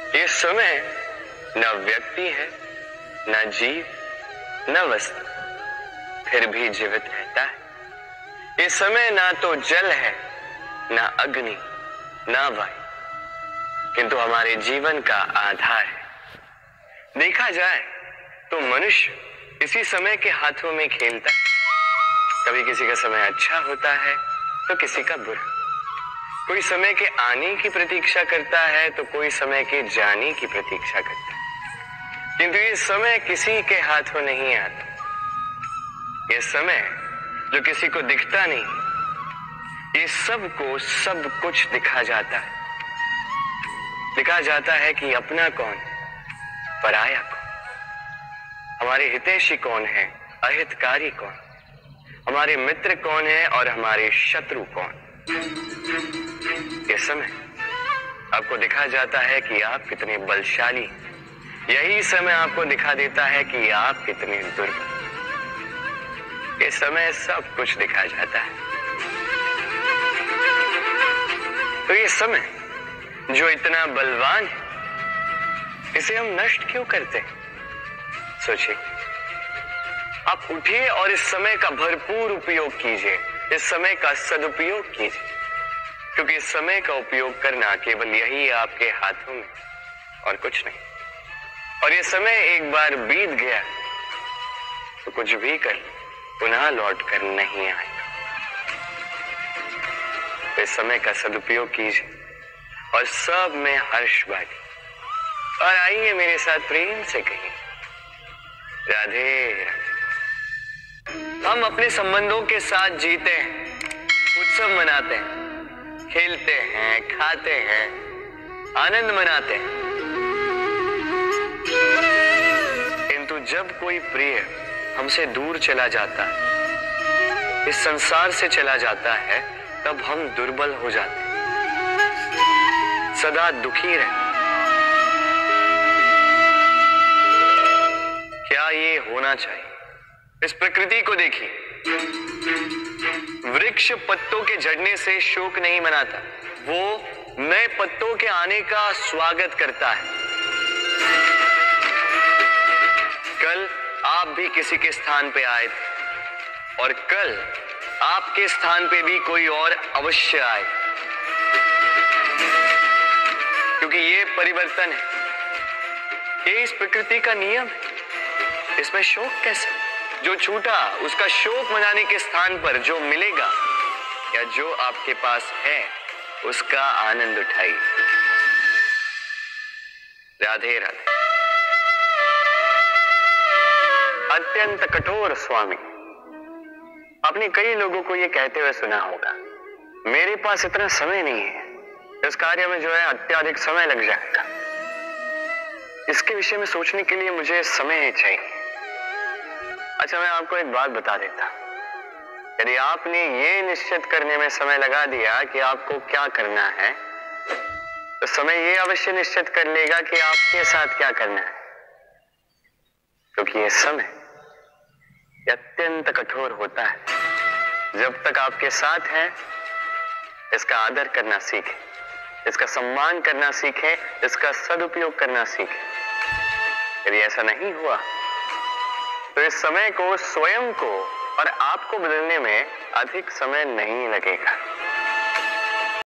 ये समय न व्यक्ति है, न जीव, न वस्तु, फिर भी जीवित रहता है। ये समय ना तो जल है, ना अग्नि, ना वायु, किंतु हमारे जीवन का आधार है। देखा जाए तो मनुष्य इसी समय के हाथों में खेलता है। कभी किसी का समय अच्छा होता है तो किसी का बुरा। कोई समय के आने की प्रतीक्षा करता है तो कोई समय के जाने की प्रतीक्षा करता है, किंतु ये समय किसी के हाथों नहीं आता। ये समय जो किसी को दिखता नहीं, ये सबको सब कुछ दिखा जाता है। दिखा जाता है कि अपना कौन, पराया कौन, हमारे हितैषी कौन है, अहितकारी कौन, हमारे मित्र कौन है और हमारे शत्रु कौन। ये समय आपको दिखा जाता है कि आप कितने बलशाली, यही समय आपको दिखा देता है कि आप कितने दुर्बल। ये समय सब कुछ दिखा जाता है। तो ये समय जो इतना बलवान है, इसे हम नष्ट क्यों करते हैं? सोचिए, आप उठिए और इस समय का भरपूर उपयोग कीजिए, इस समय का सदुपयोग कीजिए, क्योंकि इस समय का उपयोग करना केवल यही है आपके हाथों में और कुछ नहीं। और ये समय एक बार बीत गया तो कुछ भी कर पुनः लौट कर नहीं आएगा। तो इस समय का सदुपयोग कीजिए और सब में हर्ष बांटिए। और आइए मेरे साथ प्रेम से कहिए, राधे राधे। हम अपने संबंधों के साथ जीते हैं, उत्सव मनाते हैं, खेलते हैं, खाते हैं, आनंद मनाते हैं, किंतु जब कोई प्रिय हमसे दूर चला जाता है, इस संसार से चला जाता है, तब हम दुर्बल हो जाते हैं, सदा दुखी रहते। क्या ये होना चाहिए? इस प्रकृति को देखिए, वृक्ष पत्तों के झड़ने से शोक नहीं मनाता, वो नए पत्तों के आने का स्वागत करता है। कल आप भी किसी के स्थान पे आए थे और कल आपके स्थान पे भी कोई और अवश्य आए, क्योंकि ये परिवर्तन है, ये इस प्रकृति का नियम है। इसमें शोक कैसे? जो छूटा उसका शोक मनाने के स्थान पर जो मिलेगा या जो आपके पास है, उसका आनंद उठाइए। राधे राधे। अत्यंत कठोर स्वामी, आपने कई लोगों को यह कहते हुए सुना होगा, मेरे पास इतना समय नहीं है, इस कार्य में जो है अत्यधिक समय लग जाएगा, इसके विषय में सोचने के लिए मुझे समय चाहिए। अच्छा, मैं आपको एक बात बता देता, यदि आपने ये निश्चित करने में समय लगा दिया कि आपको क्या करना है, तो समय ये अवश्य निश्चित कर लेगा कि आपके साथ क्या करना है, क्योंकि ये समय अत्यंत कठोर होता है। जब तक आपके साथ है, इसका आदर करना सीखें, इसका सम्मान करना सीखें, इसका सदुपयोग करना सीखें। यदि ऐसा नहीं हुआ तो इस समय को, स्वयं को और आपको बदलने में अधिक समय नहीं लगेगा।